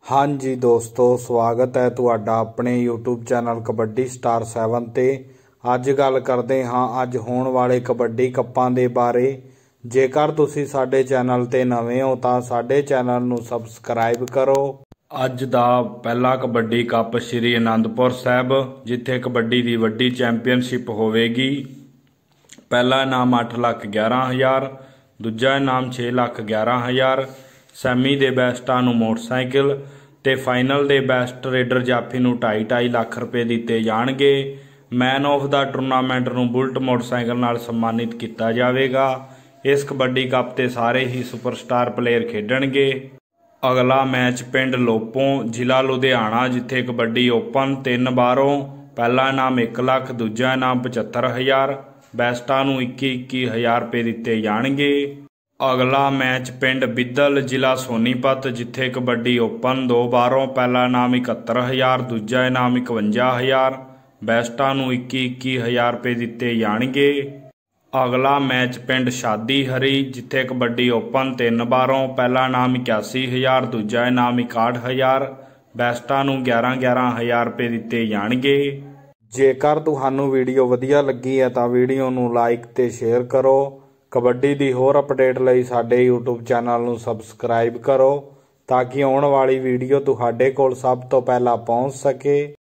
हाँ जी दोस्तों, स्वागत है तुहाडा अपने यूट्यूब चैनल कबड्डी स्टार 7 ते। अज गल करते हाँ अज होने वाले कबड्डी कप्पां दे बारे। जेकर तुसी साडे चैनल ते नवे हो तां साडे चैनल नूं सबसक्राइब करो। अज दा पहला कबड्डी कप श्री आनंदपुर साहब, जिथे कबड्डी दी वड्डी चैंपीयनशिप होवेगी। पहला इनाम 8,11,000, दूजा इनाम 6,11,000। सैमी दे बैस्टां नूं मोटरसाइकिल ते फाइनल दे बैस्ट रेडर जाफी नूं 2.5 लाख रुपए दिते जाणगे। मैन ऑफ द टूरनामेंट नूं बुलट मोटरसाइकिल नाल सम्मानित किया जाएगा। इस कबड्डी कप ते सारे ही सुपरस्टार प्लेयर खेडणगे। अगला मैच पिंड लोपों जिला लुधियाना, जिथे कबड्डी ओपन 3 बारों। पहला इनाम 1 लाख, दूजा इनाम 75,000। बैस्टां नूं 21,000 रुपए दिते जाणगे। अगला मैच पिंड बिद्दल जिला सोनीपत, जिथे कबड्डी ओपन 2 बारों। पहला इनाम 71,000, दूजा इनाम 51,000। बैस्टां नूं 21,000 रुपए दिते जाणगे। अगला मैच पिंड शादी हरी, जिथे कबड्डी ओपन 3 बारों। पहला इनाम 81,000, दूजा इनाम 61,000। बैस्टां नूं 11,000 रुपए दिते जाणगे। जेकर तुहानूं वीडियो वधिया लगी है तां वीडियो नूं लाइक ते शेयर करो। कबड्डी दी होर अपडेट लई साडे यूट्यूब चैनल नूं सबसक्राइब करो ताकि आउण वाली वीडियो तुहाडे कोल सब तो पहला पहुंच सके।